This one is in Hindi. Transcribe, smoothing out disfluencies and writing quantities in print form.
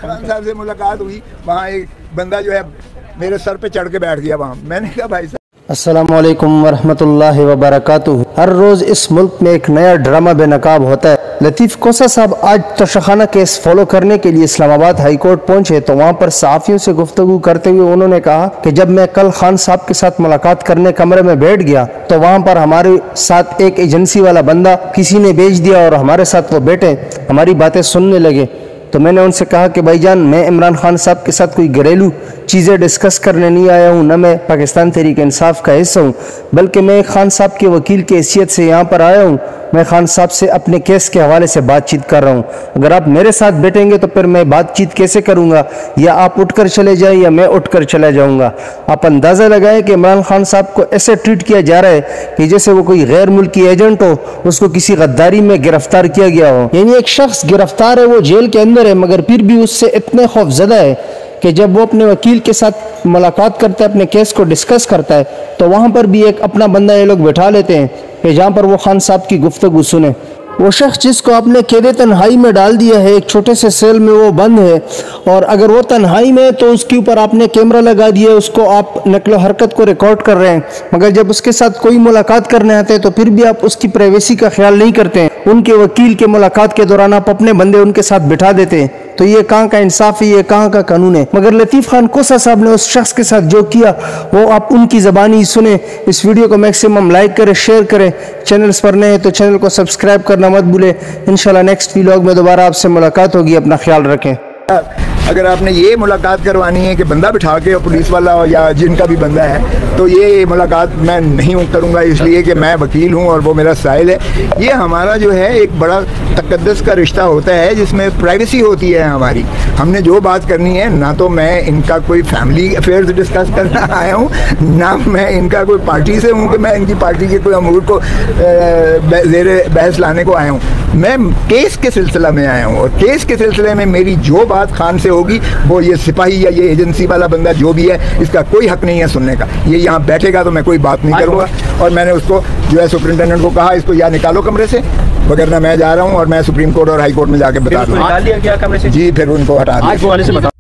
खान साहब से मुलाकात हुई, वहाँ एक बंदा जो है मेरे सर पे चढ़ के बैठ गया वहाँ। मैंने कहा भाई साहब अस्सलामुअलैकुम वरहमतुल्लाहि वबरकातुहू। हर रोज़ इस मुल्क में एक नया ड्रामा बेनकाब होता है। लतीफ़ कोसा साहब आज तोशाखाना केस फॉलो करने के लिए इस्लामाबाद हाई कोर्ट पहुंचे तो वहां पर सहाफ़ियों से गुफ्तगू करते हुए उन्होंने कहा कि जब मैं कल खान साहब के साथ मुलाकात करने कमरे में बैठ गया तो वहां पर हमारे साथ एक एजेंसी वाला बंदा किसी ने भेज दिया और हमारे साथ वो बैठे हमारी बातें सुनने लगे। तो मैंने उनसे कहा कि भाईजान, मैं इमरान खान साहब के साथ कोई घरेलू चीज़ें डिस्कस करने नहीं आया हूँ, न मैं पाकिस्तान तहरीक इंसाफ का हिस्सा हूँ, बल्कि मैं खान साहब के वकील की हैसियत से यहाँ पर आया हूँ। मैं खान साहब से अपने केस के हवाले से बातचीत कर रहा हूँ। अगर आप मेरे साथ बैठेंगे तो फिर मैं बातचीत कैसे करूँगा, या आप उठकर चले जाएं या मैं उठकर चला जाऊँगा। आप अंदाज़ा लगाएं कि इमरान खान साहब को ऐसे ट्रीट किया जा रहा है कि जैसे वो कोई गैर मुल्की एजेंट हो, उसको किसी गद्दारी में गिरफ्तार किया गया हो। यानी एक शख्स गिरफ्तार है, वो जेल के अंदर है, मगर फिर भी उससे इतने खौफजदा है कि जब वो अपने वकील के साथ मुलाकात करता है, अपने केस को डिस्कस करता है, तो वहाँ पर भी एक अपना बंदा ये लोग बैठा लेते हैं कि जहाँ पर वो खान साहब की गुफ्तगू सुने। वो शख्स जिसको आपने कैद तन्हाई में डाल दिया है, एक छोटे से सेल में वो बंद है, और अगर वो तन्हाई में है तो उसके ऊपर आपने कैमरा लगा दिया है, उसको आप नकलो हरकत को रिकॉर्ड कर रहे हैं, मगर जब उसके साथ कोई मुलाकात करने आते हैं तो फिर भी आप उसकी प्राइवेसी का ख्याल नहीं करते हैं। उनके वकील के मुलाकात के दौरान आप अपने बंदे उनके साथ बिठा देते हैं। तो ये कहाँ का इंसाफ है, ये कहाँ का कानून है। मगर लतीफ़ खान कोसा साहब ने उस शख्स के साथ जो किया वो आप उनकी ज़बानी सुने। इस वीडियो को मैक्सिमम लाइक करें, शेयर करें। चैनल्स पर नए तो चैनल को सब्सक्राइब करना मत भूलें। इंशाल्लाह नेक्स्ट व्लॉग में दोबारा आपसे मुलाकात होगी। अपना ख्याल रखें। अगर आपने ये मुलाकात करवानी है कि बंदा बिठा के पुलिस वाला या जिनका भी बंदा है, तो ये मुलाकात मैं नहीं करूँगा, इसलिए कि मैं वकील हूँ और वो मेरा साहिल है। ये हमारा जो है एक बड़ा तकद्दस का रिश्ता होता है जिसमें प्राइवेसी होती है हमारी। हमने जो बात करनी है, ना तो मैं इनका कोई फैमिली अफेयर्स डिस्कस करना आया हूँ, ना मैं इनका कोई पार्टी से हूँ कि मैं इनकी पार्टी के कोई अमूर को ज़ेरे बहस लाने को आया हूँ। मैं केस के सिलसिला में आया हूँ और केस के सिलसिले में मेरी जो बात खान से होगी वो ये सिपाही या ये एजेंसी वाला बंदा जो भी है, इसका कोई हक नहीं है सुनने का। ये यहाँ बैठेगा तो मैं कोई बात नहीं करूँगा। और मैंने उसको जो है सुपरिटेंडेंट को कहा इसको या निकालो कमरे से, वगरना मैं जा रहा हूँ और मैं सुप्रीम कोर्ट और हाई कोर्ट में जाके बता दूँगा। जी, फिर उनको हटा दिया।